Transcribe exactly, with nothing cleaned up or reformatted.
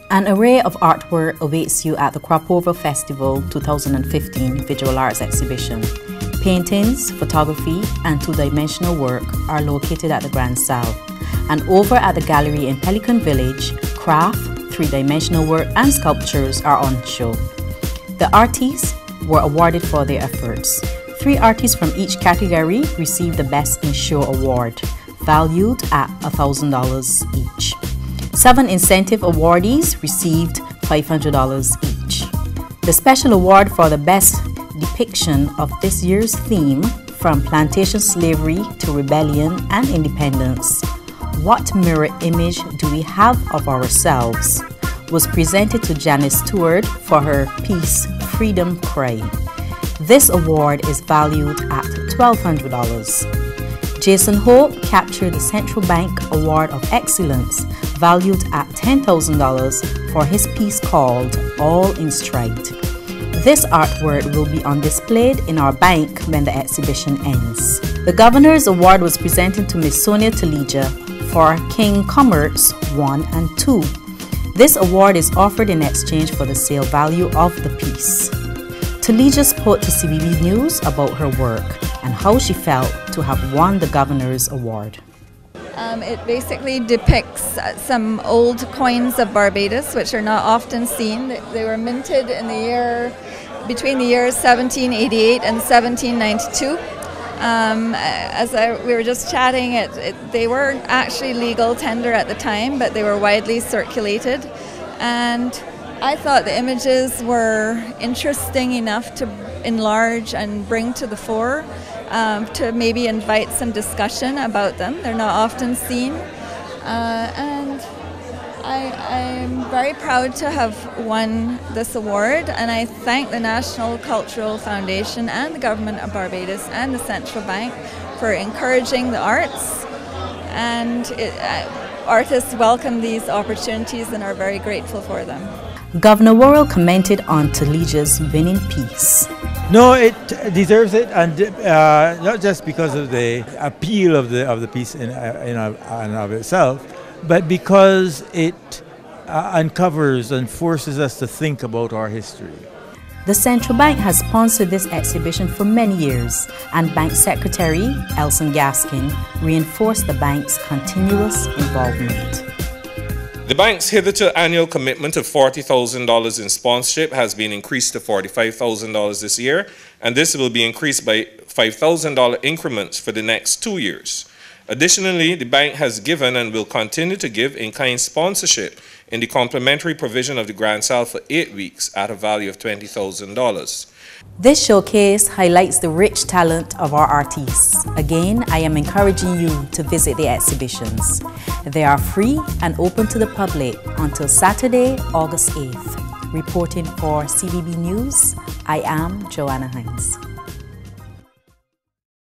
An array of artwork awaits you at the Cropover Festival twenty fifteen Visual Arts Exhibition. Paintings, photography, and two-dimensional work are located at the Grand Salle. And over at the gallery in Pelican Village, craft, three-dimensional work, and sculptures are on show. The artists were awarded for their efforts. Three artists from each category received the Best in Show award, valued at one thousand dollars each. Seven incentive awardees received five hundred dollars each. The special award for the best depiction of this year's theme, From Plantation Slavery to Rebellion and Independence, What Mirror Image Do We Have of Ourselves?, was presented to Janice Stewart for her piece Freedom Cry. This award is valued at twelve hundred dollars. Jason Hope captured the Central Bank Award of Excellence, valued at ten thousand dollars, for his piece called All in Stride. This artwork will be on display in our bank when the exhibition ends. The Governor's Award was presented to Miss Sonia Talija for King Commerce one and two. This award is offered in exchange for the sale value of the piece. Talija spoke to C B B News about her work and how she felt to have won the Governor's Award. Um, it basically depicts some old coins of Barbados, which are not often seen. They were minted in the year between the years seventeen eighty-eight and seventeen ninety-two. Um, as I, we were just chatting, it, it, they weren't actually legal tender at the time, but they were widely circulated. And I thought the images were interesting enough to enlarge and bring to the fore, um, to maybe invite some discussion about them. They're not often seen. Uh, and I, I'm very proud to have won this award, and I thank the National Cultural Foundation and the Government of Barbados and the Central Bank for encouraging the arts. And it, uh, artists welcome these opportunities and are very grateful for them. Governor Worrell commented on Talija's winning piece. No, it deserves it, and uh, not just because of the appeal of the of the piece in in and of itself, but because it uh, uncovers and forces us to think about our history. The Central Bank has sponsored this exhibition for many years, and Bank Secretary Elson Gaskin reinforced the bank's continuous involvement. The bank's hitherto annual commitment of forty thousand dollars in sponsorship has been increased to forty-five thousand dollars this year, and this will be increased by five thousand dollar increments for the next two years. Additionally, the bank has given and will continue to give in-kind sponsorship in the complimentary provision of the Grand Salle for eight weeks at a value of twenty thousand dollars. This showcase highlights the rich talent of our artists. Again, I am encouraging you to visit the exhibitions. They are free and open to the public until Saturday, August eighth. Reporting for C B B News, I am Joanna Hines.